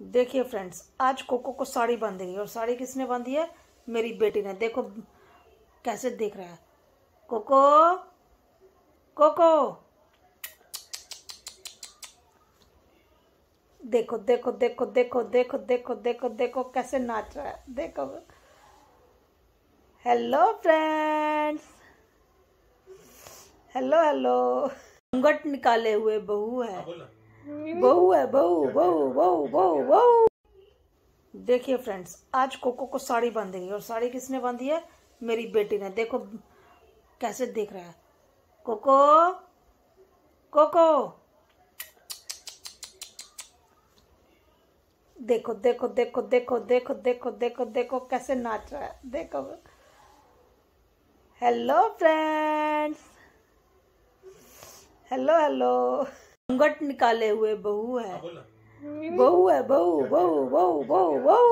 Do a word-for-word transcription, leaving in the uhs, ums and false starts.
देखिए फ्रेंड्स, आज कोको को साड़ी बांधी गई और साड़ी किसने बांधी है? मेरी बेटी ने। देखो कैसे देख रहा है। कोको कोको देखो देखो देखो देखो देखो देखो देखो देखो कैसे नाच रहा है। देखो। Hello friends, hello hello. घूंघट निकाले हुए बहू है, बहू है, बहू बहू बहू बहू बहू। देखिए फ्रेंड्स, आज कोको को साड़ी बांधी गई और साड़ी किसने बांधी है? मेरी बेटी ने। देखो कैसे देख रहा है। कोको कोको देखो देखो देखो देखो देखो देखो देखो देखो कैसे नाच रहा है। देखो। Hello friends, hello hello. घूंघट निकाले हुए बहू है, बहू है, बहू बहू बहू बहू बहू।